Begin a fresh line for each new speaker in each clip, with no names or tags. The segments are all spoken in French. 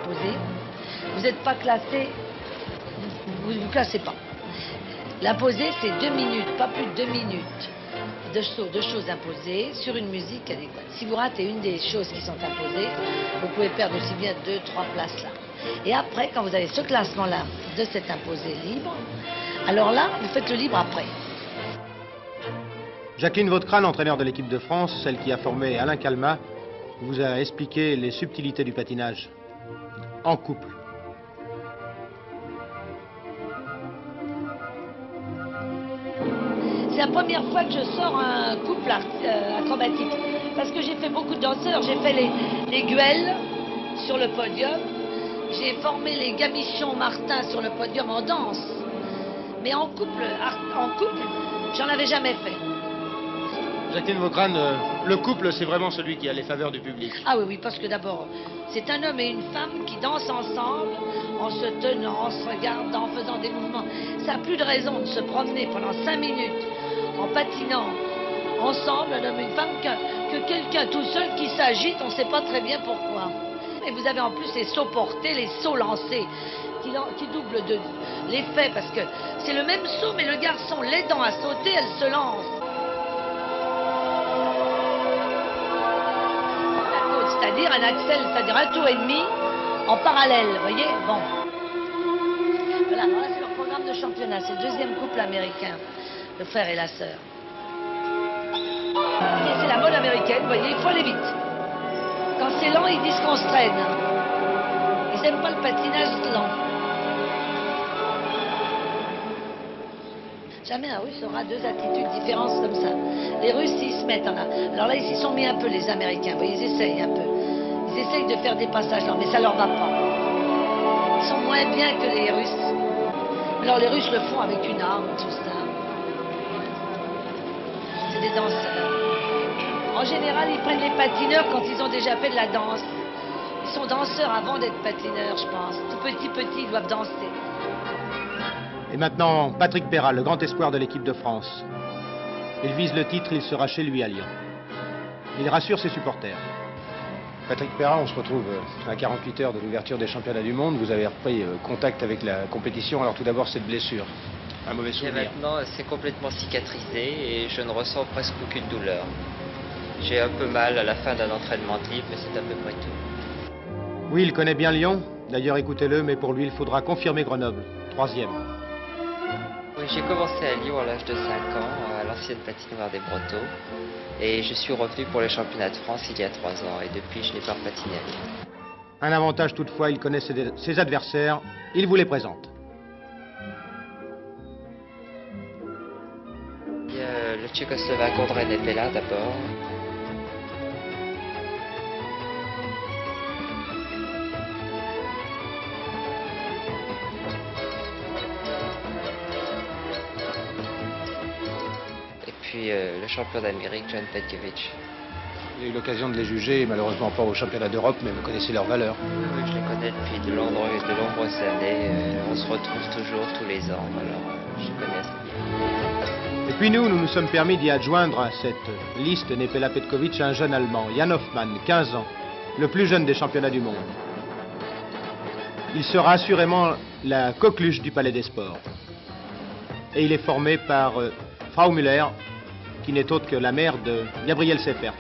imposé. Vous n'êtes pas classé, vous ne vous classez pas. L'imposé, c'est 2 minutes, pas plus de 2 minutes de choses imposées sur une musique adéquate. Si vous ratez une des choses qui sont imposées, vous pouvez perdre aussi bien 2-3 places là. Et après, quand vous avez ce classement-là de cet imposé libre, alors là, vous faites le libre après.
Jacqueline Vautrecin, entraîneur de l'équipe de France, celle qui a formé Alain Calmat, vous a expliqué les subtilités du patinage en couple.
C'est la première fois que je sors un couple acrobatique. Parce que j'ai fait beaucoup de danseurs. J'ai fait les gueules sur le podium. J'ai formé les gamichons Martin sur le podium en danse. Mais en couple j'en avais jamais fait.
Jacqueline Vautrecin, le couple, c'est vraiment celui qui a les faveurs du public.
Ah oui, oui, parce que d'abord, c'est un homme et une femme qui dansent ensemble, en se tenant, en se regardant, en faisant des mouvements. Ça n'a plus de raison de se promener pendant 5 minutes en patinant ensemble, un homme et une femme, que quelqu'un tout seul qui s'agite, on ne sait pas très bien pourquoi. Et vous avez en plus les sauts portés, les sauts lancés, qui doublent de l'effet, parce que c'est le même saut, mais le garçon l'aidant à sauter, elle se lance. C'est-à-dire un axel, c'est-à-dire un tour et demi en parallèle, vous voyez. Bon. Voilà, alors là c'est leur programme de championnat, c'est le 2e couple américain, le frère et la sœur. Et c'est la mode américaine, vous voyez, il faut aller vite. Quand c'est lent, ils disent qu'on se traîne. Ils n'aiment pas le patinage lent. Jamais un Russe aura 2 attitudes différentes comme ça. Les Russes, ils se mettent en là. Alors là, ils s'y sont mis un peu, les Américains. Vous voyez, ils essayent un peu. Ils essayent de faire des passages lents, mais ça leur va pas. Ils sont moins bien que les Russes. Alors les Russes le font avec une arme, tout ça. C'est des danseurs. En général, ils prennent les patineurs quand ils ont déjà fait de la danse. Ils sont danseurs avant d'être patineurs, je pense. Tout petits, ils doivent danser.
Et maintenant, Patrick Pera, le grand espoir de l'équipe de France. Il vise le titre, il sera chez lui à Lyon. Il rassure ses supporters. Patrick Pera, on se retrouve à 48 heures de l'ouverture des championnats du monde. Vous avez repris contact avec la compétition. Alors tout d'abord, cette blessure. Un mauvais souvenir.
Et maintenant, c'est complètement cicatrisé et je ne ressens presque aucune douleur. J'ai un peu mal à la fin d'un entraînement de libre, mais c'est à peu près tout.
Oui, il connaît bien Lyon. D'ailleurs, écoutez-le, mais pour lui, il faudra confirmer Grenoble, 3e.
Oui, j'ai commencé à Lyon à l'âge de 5 ans, à l'ancienne patinoire des Brotteaux. Et je suis revenu pour les championnats de France il y a 3 ans. Et depuis, je n'ai pas patiné à Lyon.
Un avantage toutefois, il connaît ses adversaires. Il vous les présente.
Il y a le Tchécoslovaque Ondrej Nepela d'abord. Puis le champion d'Amérique, Janet Lynn.
J'ai eu l'occasion de les juger, malheureusement pas au championnat d'Europe, mais vous connaissez leur valeur.
Oui, je les connais depuis de nombreuses années. On se retrouve toujours tous les ans, alors je les connais assez bien.
Et puis nous sommes permis d'y adjoindre à cette liste Nepela-Petkovic un jeune Allemand, Jan Hoffmann, 15 ans, le plus jeune des championnats du monde. Il sera assurément la coqueluche du Palais des Sports. Et il est formé par Frau Müller, qui n'est autre que la mère de Gabriel Seppert.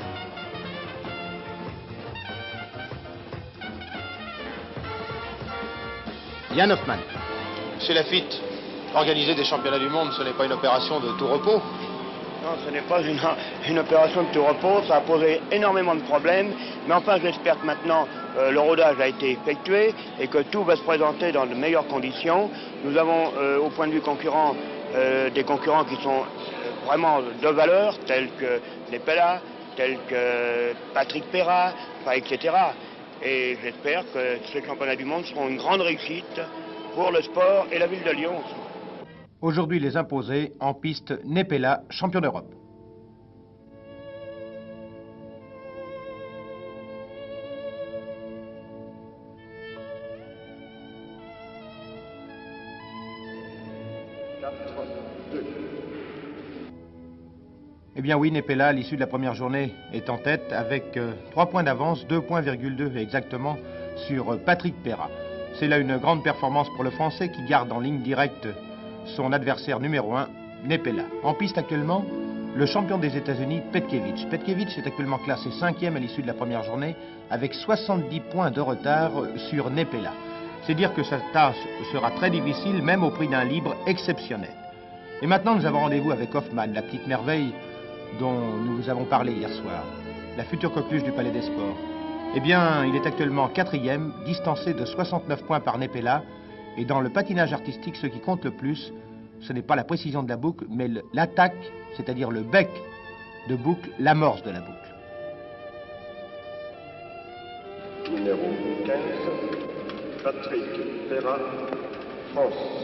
Jan Hoffmann.
Chez Lafitte, organiser des championnats du monde, ce n'est pas une opération de tout repos.
Non, ce n'est pas une opération de tout repos, ça a posé énormément de problèmes, mais enfin j'espère que maintenant le rodage a été effectué et que tout va se présenter dans de meilleures conditions. Nous avons au point de vue concurrent des concurrents qui sont vraiment de valeur, tels que Nepela, tels que Patrick Pera, enfin, etc. Et j'espère que ces championnats du monde seront une grande réussite pour le sport et la ville de Lyon aussi.
Aujourd'hui, les imposés en piste Nepela, champion d'Europe. Eh bien oui, Nepela, à l'issue de la première journée, est en tête avec 3 points d'avance, 2,2 points exactement sur Patrick Pera. C'est là une grande performance pour le Français qui garde en ligne directe son adversaire numéro 1, Nepela. En piste actuellement, le champion des États-Unis, Petkevich. Petkevich est actuellement classé 5e à l'issue de la première journée avec 70 points de retard sur Nepela. C'est dire que sa tâche sera très difficile, même au prix d'un libre exceptionnel. Et maintenant, nous avons rendez-vous avec Hoffman, la petite merveille dont nous vous avons parlé hier soir, la future coqueluche du Palais des Sports. Eh bien, il est actuellement 4e, distancé de 69 points par Nepela. Et dans le patinage artistique, ce qui compte le plus, ce n'est pas la précision de la boucle, mais l'attaque, c'est-à-dire le bec de boucle, l'amorce de la boucle.
Numéro 15, Patrick Pera, France.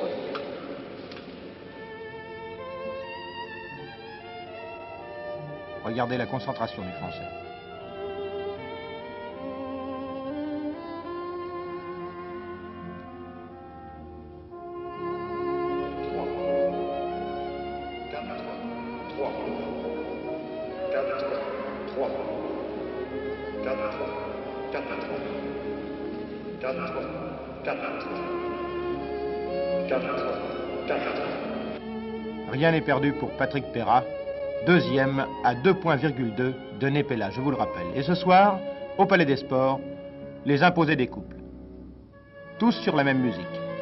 Regardez la concentration du Français. Rien n'est perdu pour Patrick Pera, 2e à 2,2 points de Nepela, je vous le rappelle. Et ce soir, au Palais des Sports, les imposés des couples. Tous sur la même musique.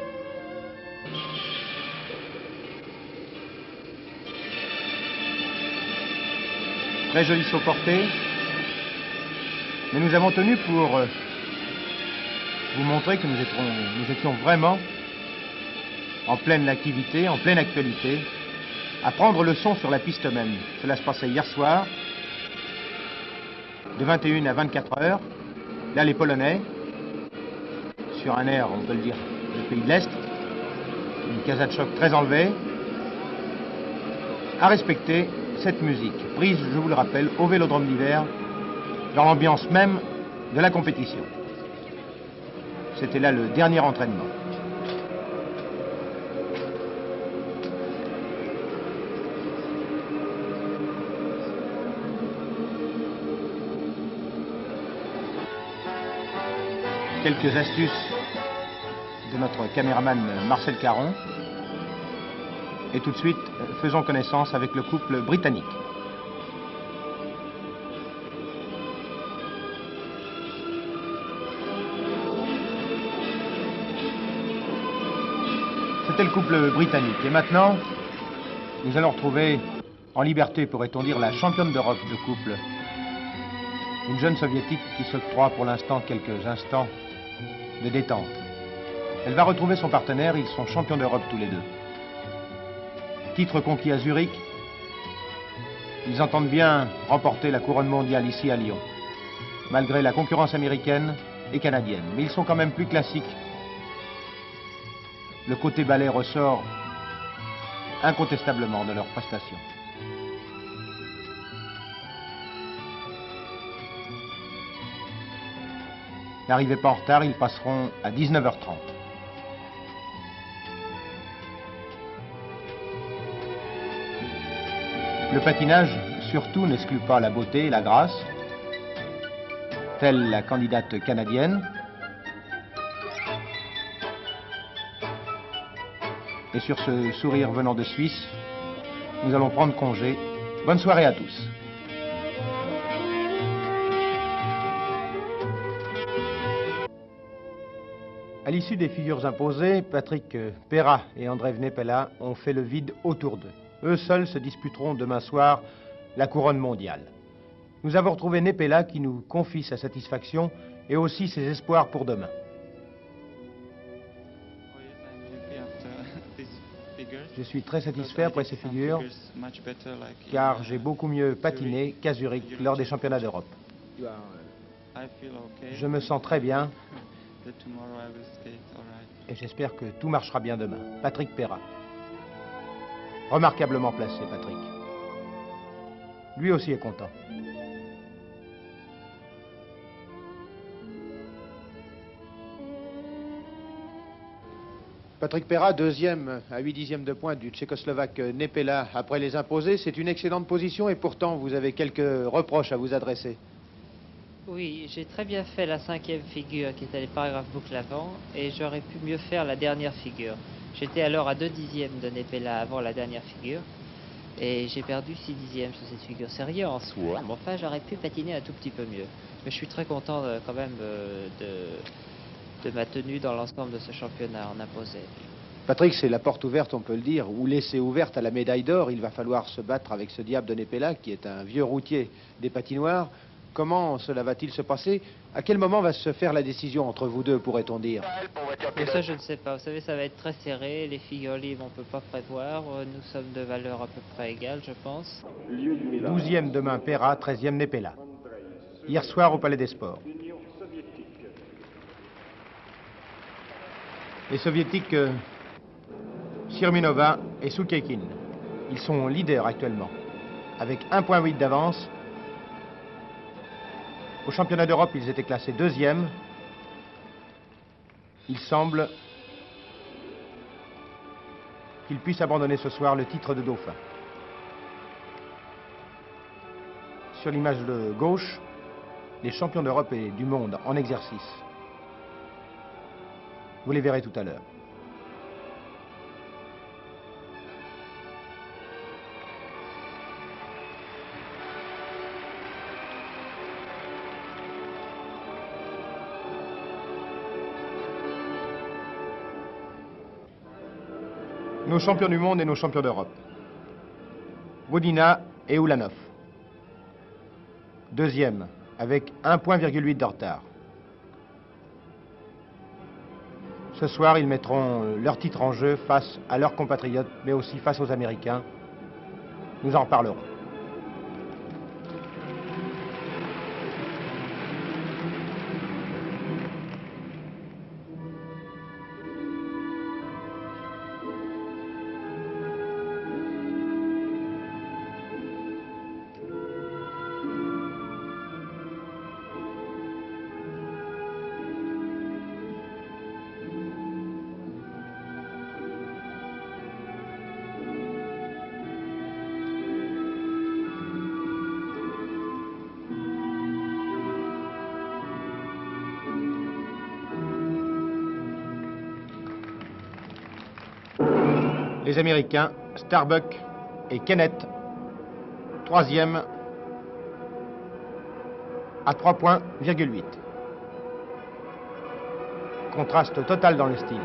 Très joli saut porté. Mais nous avons tenu pour vous montrer que nous étions vraiment en pleine activité, en pleine actualité, à prendre le son sur la piste même. Cela se passait hier soir, de 21 à 24 heures. Là, les Polonais, sur un air, on peut le dire, du pays de l'Est, une casa de choc très enlevée, a respecté cette musique, prise, je vous le rappelle, au Vélodrome d'hiver, dans l'ambiance même de la compétition. C'était là le dernier entraînement. Quelques astuces de notre caméraman Marcel Caron. Et tout de suite, faisons connaissance avec le couple britannique. C'était le couple britannique. Et maintenant, nous allons retrouver en liberté, pourrait-on dire, la championne d'Europe de couple. Une jeune soviétique qui s'octroie pour l'instant quelques instants de détente. Elle va retrouver son partenaire, ils sont champions d'Europe tous les deux. Titre conquis à Zurich, ils entendent bien remporter la couronne mondiale ici à Lyon, malgré la concurrence américaine et canadienne. Mais ils sont quand même plus classiques. Le côté ballet ressort incontestablement de leurs prestations. N'arrivez pas en retard, ils passeront à 19h30. Le patinage, surtout, n'exclut pas la beauté et la grâce, telle la candidate canadienne. Et sur ce sourire venant de Suisse, nous allons prendre congé. Bonne soirée à tous. À l'issue des figures imposées, Patrick Pera et Ondrej Nepela ont fait le vide autour d'eux. Eux seuls se disputeront demain soir la couronne mondiale. Nous avons retrouvé Nepela qui nous confie sa satisfaction et aussi ses espoirs pour demain. Je suis très satisfait après ces figures car j'ai beaucoup mieux patiné qu'à Zurich lors des championnats d'Europe. Je me sens très bien et j'espère que tout marchera bien demain. Patrick Pera. Remarquablement placé, Patrick. Lui aussi est content.
Patrick Pera, deuxième à 8/10 de points du Tchécoslovaque Nepela après les imposer. C'est une excellente position et pourtant vous avez quelques reproches à vous adresser.
Oui, j'ai très bien fait la 5e figure qui était les paragraphes boucle avant et j'aurais pu mieux faire la dernière figure. J'étais alors à 2 dixièmes de Nepela avant la dernière figure et j'ai perdu 6 dixièmes sur cette figure. C'est rien en soi, mais enfin j'aurais pu patiner un tout petit peu mieux. Mais je suis très content quand même de ma tenue dans l'ensemble de ce championnat en imposé.
Patrick, c'est la porte ouverte, on peut le dire, ou laissée ouverte à la médaille d'or. Il va falloir se battre avec ce diable de Nepela, qui est un vieux routier des patinoires. Comment cela va-t-il se passer? À quel moment va se faire la décision entre vous deux, pourrait-on dire?
Et ça, je ne sais pas. Vous savez, ça va être très serré. Les figures libres, on ne peut pas prévoir. Nous sommes de valeur à peu près égale, je pense.
12e demain Pera, 13e Nepela. Hier soir au Palais des Sports. Les soviétiques Sirminova et Soukekin. Ils sont leaders actuellement, avec 1,8 d'avance. Au championnat d'Europe, ils étaient classés 2e. Il semble qu'ils puissent abandonner ce soir le titre de dauphin. Sur l'image de gauche, les champions d'Europe et du monde en exercice. Vous les verrez tout à l'heure. Nos champions du monde et nos champions d'Europe. Rodnina et Ulanov. 2e, avec 1,8 point de retard. Ce soir, ils mettront leur titre en jeu face à leurs compatriotes, mais aussi face aux Américains. Nous en reparlerons. Les Américains, Starbuck et Janet, 3e à 3,8 points. Contraste total dans le style.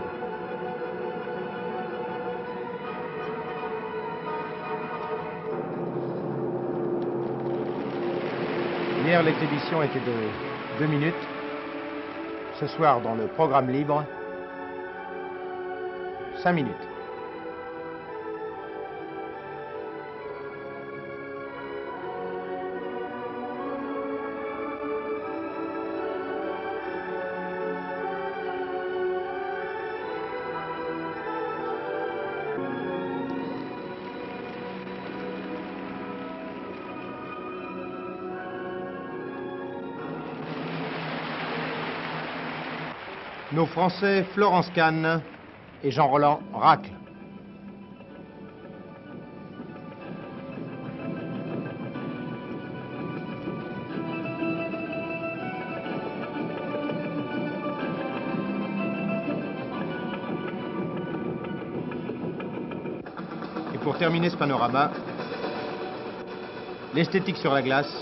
Hier, l'exhibition était de 2 minutes. Ce soir, dans le programme libre, 5 minutes. Nos Français, Florence Kahn et Jean-Roland raclent. Et pour terminer ce panorama, l'esthétique sur la glace,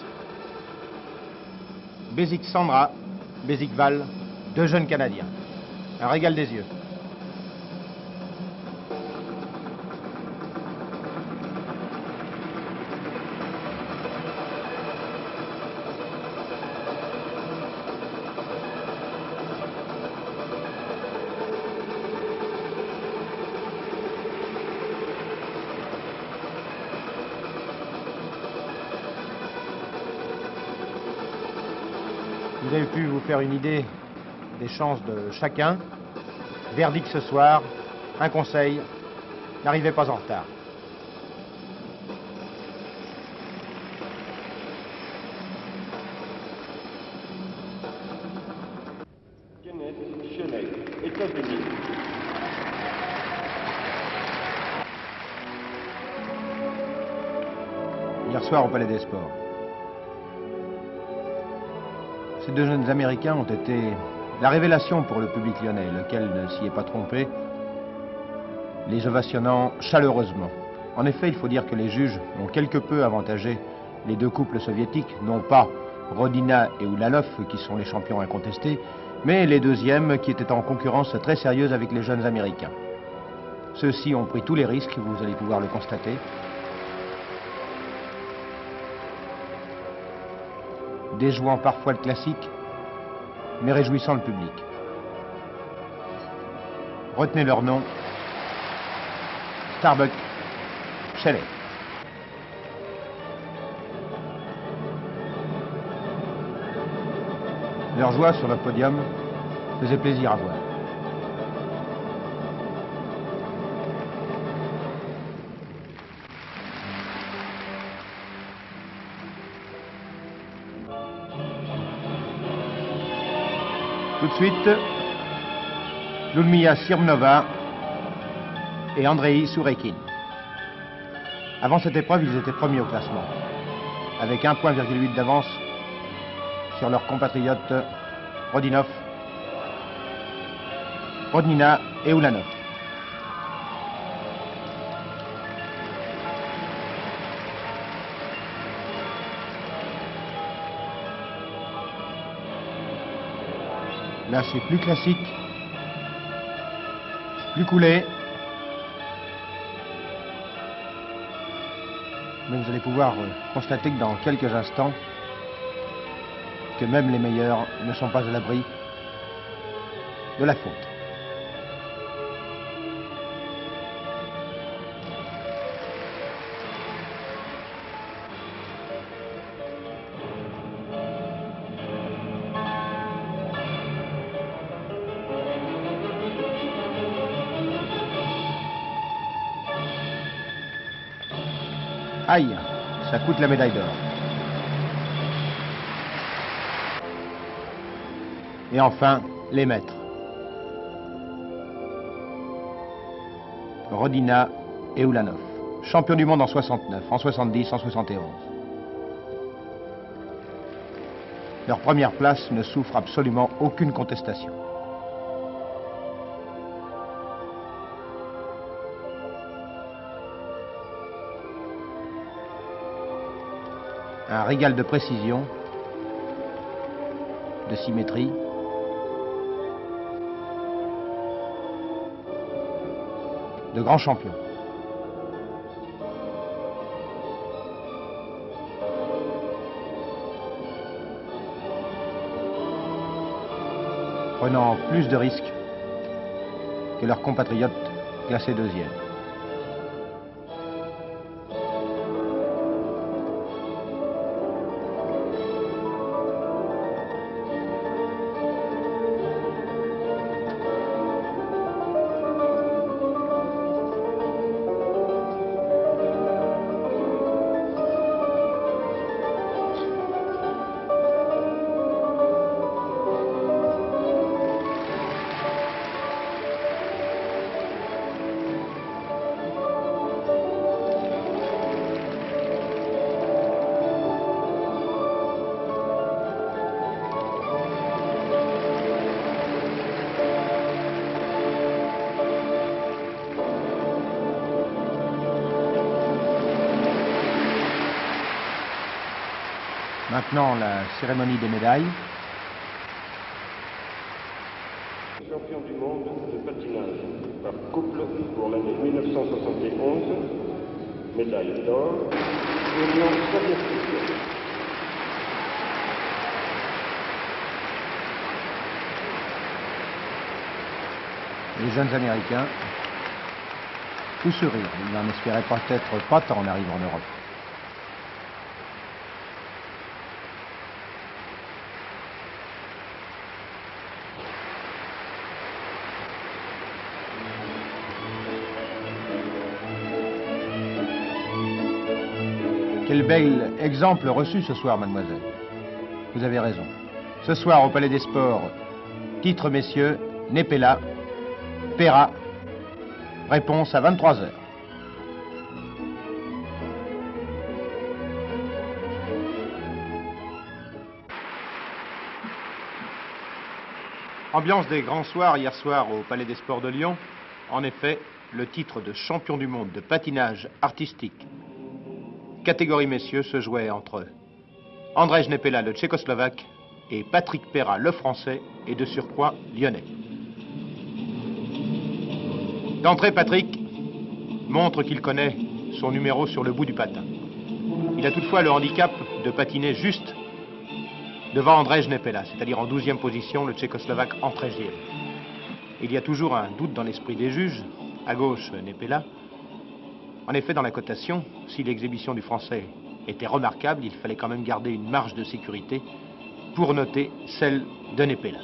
Bezics Sandra, Bezics Val, 2 jeunes Canadiens. Un régal des yeux. Vous avez pu vous faire une idée des chances de chacun. Verdict ce soir, un conseil, n'arrivez pas en retard.
Janet Lynn, États-Unis.
Hier soir au Palais des Sports. Ces deux jeunes Américains ont été la révélation pour le public lyonnais, lequel ne s'y est pas trompé, les ovationnant chaleureusement. En effet, il faut dire que les juges ont quelque peu avantagé les deux couples soviétiques, non pas Rodnina et Ulanov, qui sont les champions incontestés, mais les deuxièmes qui étaient en concurrence très sérieuse avec les jeunes Américains. Ceux-ci ont pris tous les risques, vous allez pouvoir le constater. Déjouant parfois le classique, mais réjouissant le public. Retenez leur nom, Starbuck Shelley. Leur joie sur le podium faisait plaisir à voir. Tout de suite, Ludmila Sirmnova et Ondrej Nepela. Avant cette épreuve, ils étaient premiers au classement, avec 1,8 point d'avance sur leurs compatriotes Rodnina et Ulanov. Là, c'est plus classique, plus coulé. Mais vous allez pouvoir constater que dans quelques instants, que même les meilleurs ne sont pas à l'abri de la faute. Aïe, ça coûte la médaille d'or. Et enfin, les maîtres. Rodnina et Ulanov, champions du monde en 69, en 70, en 71. Leur première place ne souffre absolument aucune contestation. Un régal de précision, de symétrie, de grands champions. Prenant plus de risques que leurs compatriotes classés deuxième. Maintenant, la cérémonie des médailles.
Champion du monde de patinage par couple pour l'année 1971, médaille d'or, Union soviétique.
Les jeunes Américains, tout sourire. Ils n'en espéraient peut-être pas tant en arrivant en Europe. Quel bel exemple reçu ce soir, mademoiselle. Vous avez raison. Ce soir, au Palais des Sports, titre messieurs, Nepela, Pera, réponse à 23h. Ambiance des grands soirs hier soir au Palais des Sports de Lyon. En effet, le titre de champion du monde de patinage artistique catégorie messieurs se jouait entre Ondrej Nepela, le Tchécoslovaque, et Patrick Pera, le Français, et de surcroît lyonnais. D'entrée, Patrick montre qu'il connaît son numéro sur le bout du patin. Il a toutefois le handicap de patiner juste devant Ondrej Nepela, c'est-à-dire en 12e position, le Tchécoslovaque en 13e. Il y a toujours un doute dans l'esprit des juges. À gauche, Nepela. En effet, dans la cotation, si l'exhibition du Français était remarquable, il fallait quand même garder une marge de sécurité pour noter celle de Nepela.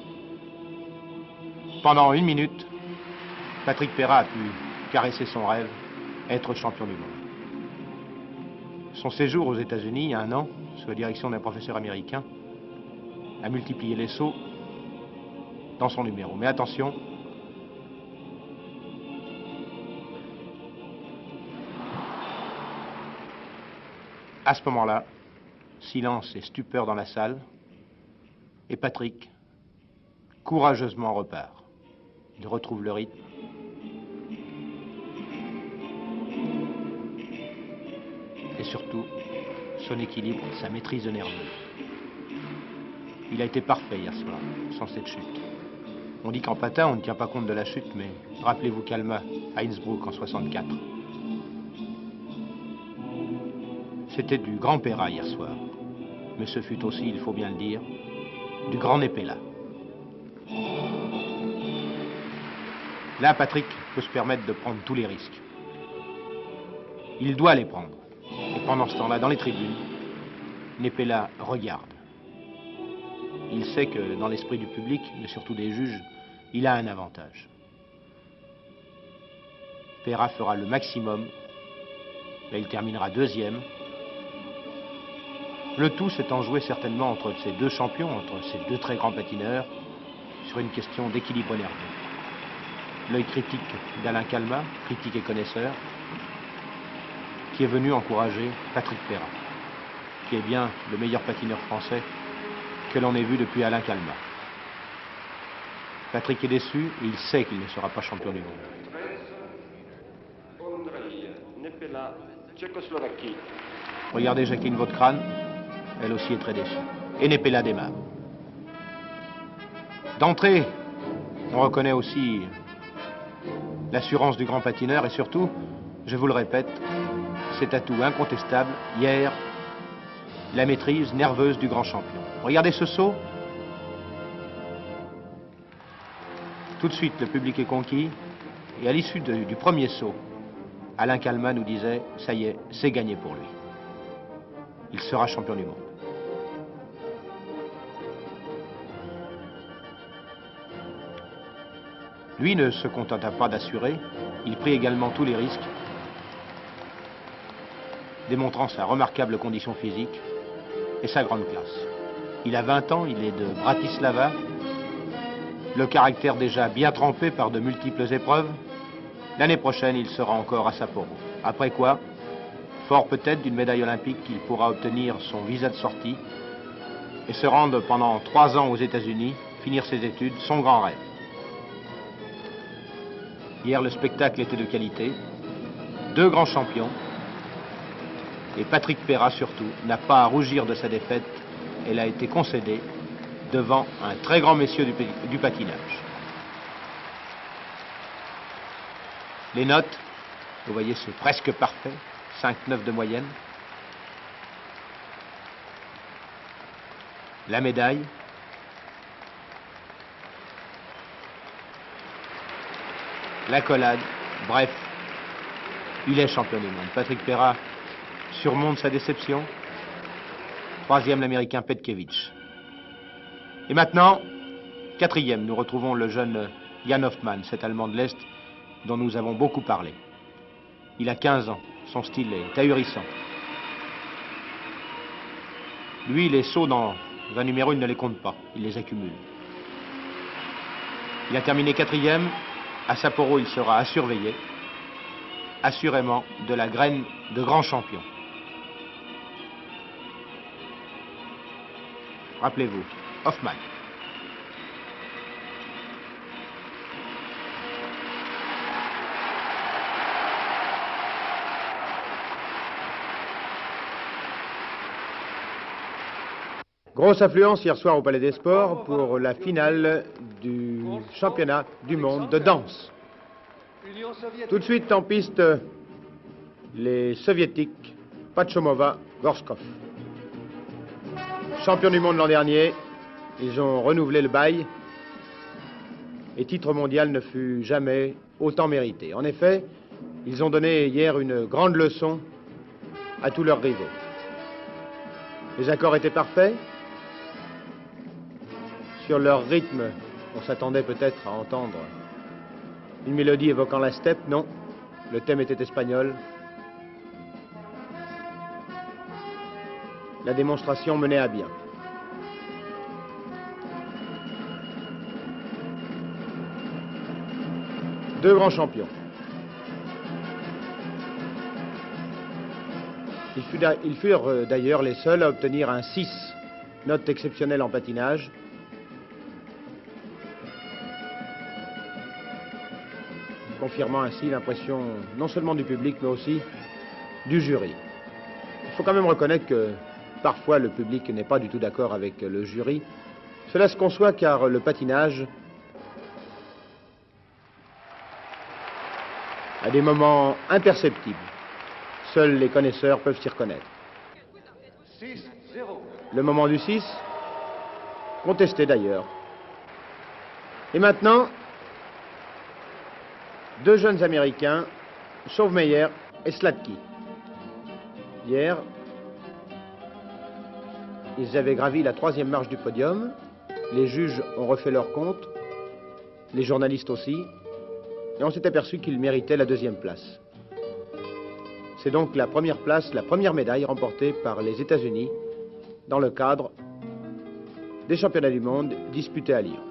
Pendant 1 minute, Patrick Pera a pu caresser son rêve, être champion du monde. Son séjour aux États-Unis, il y a 1 an, sous la direction d'un professeur américain, a multiplié les sauts dans son numéro. Mais attention, à ce moment-là, silence et stupeur dans la salle, et Patrick, courageusement repart. Il retrouve le rythme. Et surtout, son équilibre, sa maîtrise nerveuse. Il a été parfait hier soir, sans cette chute. On dit qu'en patin, on ne tient pas compte de la chute, mais rappelez-vous Kalma, à Innsbruck en 64. C'était du grand Pera hier soir. Mais ce fut aussi, il faut bien le dire, du grand Nepela. Là, Patrick peut se permettre de prendre tous les risques. Il doit les prendre. Et pendant ce temps-là, dans les tribunes, Nepela regarde. Il sait que dans l'esprit du public, mais surtout des juges, il a un avantage. Pera fera le maximum. Là, il terminera 2e. Le tout s'étant joué certainement entre ces 2 champions, entre ces 2 très grands patineurs, sur une question d'équilibre nerveux. L'œil critique d'Alain Calmat, critique et connaisseur, qui est venu encourager Patrick Pera, qui est bien le meilleur patineur français que l'on ait vu depuis Alain Calmat. Patrick est déçu et il sait qu'il ne sera pas champion du monde.
13, Ondrej Nepela, Tchécoslovaquie.
Regardez Jacqueline Vautcrane, elle aussi est très déçue. Et Nepela démarre. D'entrée, on reconnaît aussi l'assurance du grand patineur et surtout, je vous le répète, cet atout incontestable, hier, la maîtrise nerveuse du grand champion. Regardez ce saut. Tout de suite, le public est conquis. Et à l'issue du premier saut, Alain Calmat nous disait, ça y est, c'est gagné pour lui. Il sera champion du monde. Lui ne se contenta pas d'assurer, il prit également tous les risques, démontrant sa remarquable condition physique et sa grande classe. Il a 20 ans, il est de Bratislava, le caractère déjà bien trempé par de multiples épreuves. L'année prochaine, il sera encore à Sapporo. Après quoi, fort peut-être d'une médaille olympique, il pourra obtenir son visa de sortie et se rendre pendant 3 ans aux États-Unis, finir ses études, son grand rêve. Hier, le spectacle était de qualité. 2 grands champions. Et Patrick Pera, surtout, n'a pas à rougir de sa défaite. Elle a été concédée devant un très grand messieur du patinage. Les notes, vous voyez, c'est presque parfait. 5,9 de moyenne. La médaille. L'accolade. Bref, il est champion du monde. Patrick Pera surmonte sa déception. 3e, l'Américain Petkevich. Et maintenant, 4e, nous retrouvons le jeune Jan Hoffmann, cet Allemand de l'Est dont nous avons beaucoup parlé. Il a 15 ans, son style est ahurissant. Lui, les sauts dans un numéro, il ne les compte pas, il les accumule. Il a terminé 4e. À Sapporo, il sera à surveiller, assurément de la graine de grand champion. Rappelez-vous, Hoffmann. Grosse affluence hier soir au Palais des Sports pour la finale du championnat du monde de danse. Tout de suite en piste, les soviétiques Pachomova, Gorshkov. Champions du monde l'an dernier, ils ont renouvelé le bail et titre mondial ne fut jamais autant mérité. En effet, ils ont donné hier une grande leçon à tous leurs rivaux. Les accords étaient parfaits. Sur leur rythme, on s'attendait peut-être à entendre une mélodie évoquant la steppe. Non, le thème était espagnol. La démonstration menait à bien. Deux grands champions. Ils furent d'ailleurs les seuls à obtenir un 6, note exceptionnelle en patinage. Confirmant ainsi l'impression non seulement du public mais aussi du jury. Il faut quand même reconnaître que parfois le public n'est pas du tout d'accord avec le jury. Cela se conçoit car le patinage a des moments imperceptibles. Seuls les connaisseurs peuvent s'y reconnaître. Le moment du 6, contesté d'ailleurs. Et maintenant, deux jeunes Américains, Sauvmeyer et Slatky. Hier, ils avaient gravi la 3e marche du podium. Les juges ont refait leur compte, les journalistes aussi, et on s'est aperçu qu'ils méritaient la 2e place. C'est donc la première place, la première médaille remportée par les États-Unis dans le cadre des championnats du monde disputés à Lyon.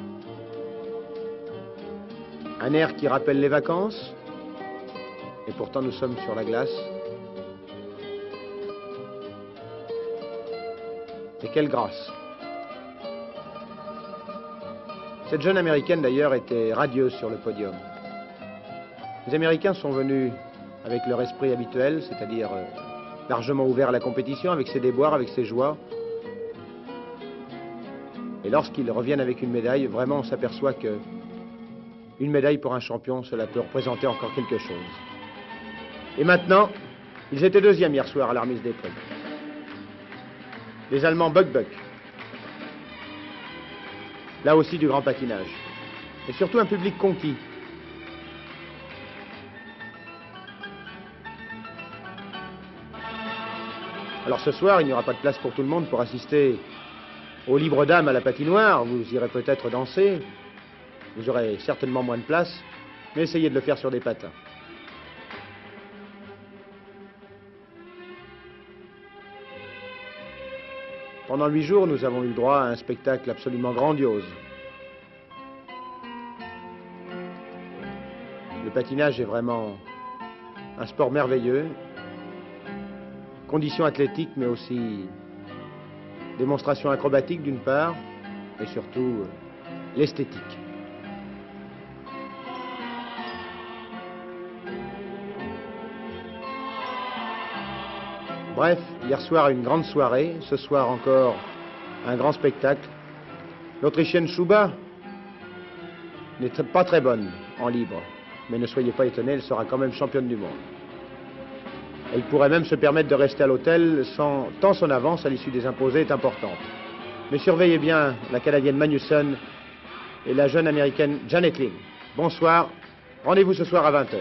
Un air qui rappelle les vacances, et pourtant nous sommes sur la glace. Et quelle grâce! Cette jeune Américaine d'ailleurs était radieuse sur le podium. Les Américains sont venus avec leur esprit habituel, c'est-à-dire largement ouvert à la compétition, avec ses déboires, avec ses joies. Et lorsqu'ils reviennent avec une médaille, vraiment on s'aperçoit que une médaille pour un champion, cela peut représenter encore quelque chose. Et maintenant, ils étaient 2e hier soir à la remise des prix. Les Allemands Buck. Là aussi du grand patinage. Et surtout un public conquis. Alors ce soir, il n'y aura pas de place pour tout le monde pour assister aux libres dames à la patinoire. Vous irez peut-être danser. Vous aurez certainement moins de place, mais essayez de le faire sur des patins. Pendant 8 jours, nous avons eu le droit à un spectacle absolument grandiose. Le patinage est vraiment un sport merveilleux. Conditions athlétiques, mais aussi démonstration acrobatique d'une part, et surtout l'esthétique. Bref, hier soir une grande soirée, ce soir encore un grand spectacle. L'Autrichienne Schuba n'est pas très bonne en libre, mais ne soyez pas étonnés, elle sera quand même championne du monde. Elle pourrait même se permettre de rester à l'hôtel tant son avance à l'issue des imposés est importante. Mais surveillez bien la Canadienne Magnussen et la jeune Américaine Janet Lynn. Bonsoir, rendez-vous ce soir à 20h.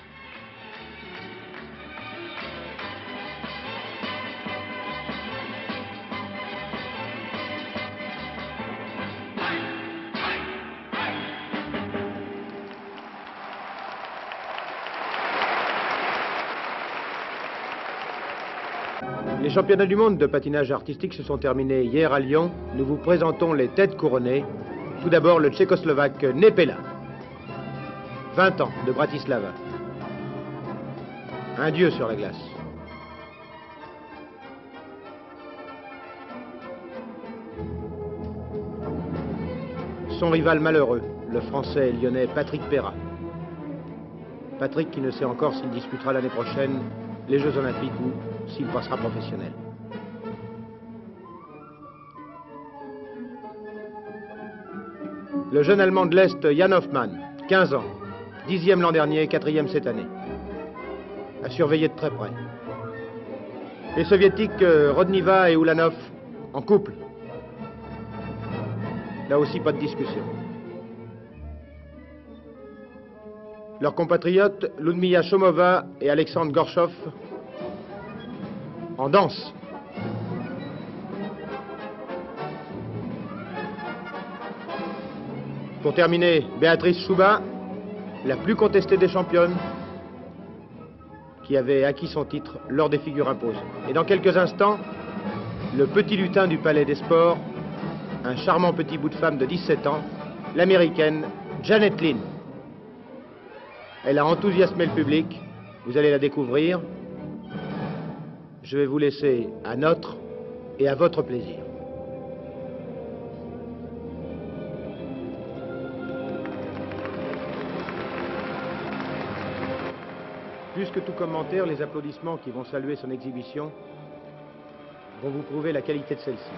Les championnats du monde de patinage artistique se sont terminés hier à Lyon. Nous vous présentons les têtes couronnées. Tout d'abord le Tchécoslovaque Nepela. 20 ans de Bratislava. Un dieu sur la glace. Son rival malheureux, le Français lyonnais Patrick Pera. Patrick qui ne sait encore s'il disputera l'année prochaine les Jeux Olympiques ou s'il passera professionnel. Le jeune Allemand de l'Est, Jan Hoffmann, 15 ans, 10e l'an dernier, 4e cette année. À surveiller de très près. Les Soviétiques, Rodnina et Ulanov, en couple. Là aussi, pas de discussion. Leurs compatriotes, Ludmila Chomova et Alexandre Gorchov, en danse. Pour terminer, Béatrice Chouba, la plus contestée des championnes, qui avait acquis son titre lors des figures imposées. Et dans quelques instants, le petit lutin du Palais des Sports, un charmant petit bout de femme de 17 ans, l'américaine Janet Lynn. Elle a enthousiasmé le public, vous allez la découvrir. Je vais vous laisser à notre et à votre plaisir. Plus que tout commentaire, les applaudissements qui vont saluer son exhibition vont vous prouver la qualité de celle-ci.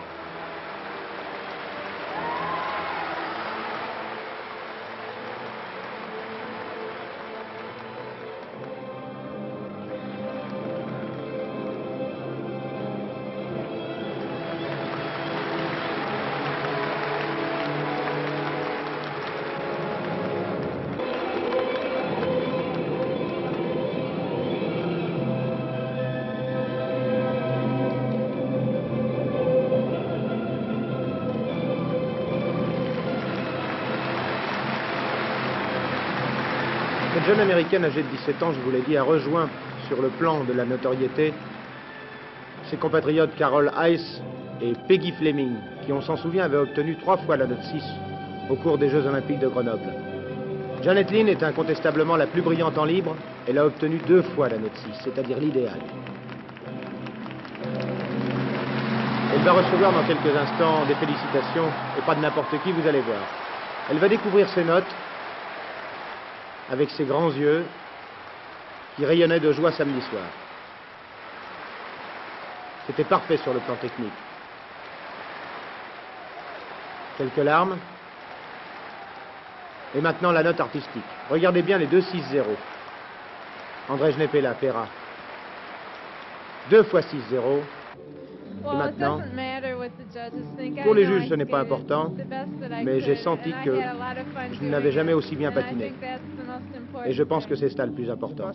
Cette jeune américaine âgée de 17 ans, je vous l'ai dit, a rejoint sur le plan de la notoriété ses compatriotes Carol Heiss et Peggy Fleming, qui, on s'en souvient, avaient obtenu 3 fois la note 6 au cours des Jeux Olympiques de Grenoble. Janet Lynn est incontestablement la plus brillante en libre. Elle a obtenu 2 fois la note 6, c'est-à-dire l'idéal. Elle va recevoir dans quelques instants des félicitations, et pas de n'importe qui, vous allez voir. Elle va découvrir ses notes avec ses grands yeux qui rayonnaient de joie samedi soir. C'était parfait sur le plan technique. Quelques larmes. Et maintenant la note artistique. Regardez bien les 2-6-0. Ondrej Nepela, Pera. 2 fois 6-0. Et maintenant, pour les juges, ce n'est pas important, mais j'ai senti que je n'avais jamais aussi bien patiné. Et je pense que c'est ça le plus important.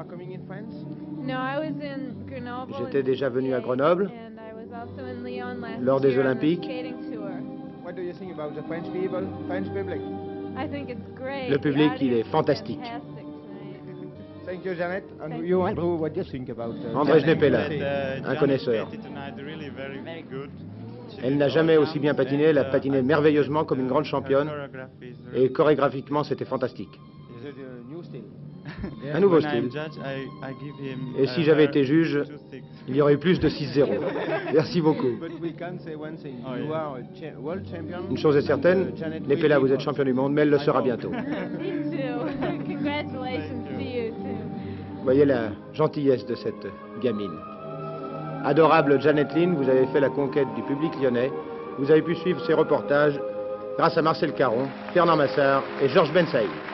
J'étais déjà venu à Grenoble, lors des Olympiques. Le public, il est fantastique. Ondrej Nepela, un connaisseur. Elle n'a jamais aussi bien patiné, elle a patiné merveilleusement comme une grande championne. Et chorégraphiquement, c'était fantastique. Un nouveau style. Et si j'avais été juge, il y aurait eu plus de 6-0. Merci beaucoup. Une chose est certaine, Nepela, vous êtes champion du monde, mais elle le sera bientôt. Voyez la gentillesse de cette gamine. Adorable Janet Lynn, vous avez fait la conquête du public lyonnais. Vous avez pu suivre ses reportages grâce à Marcel Caron, Fernand Massard et Georges Ben Saïd.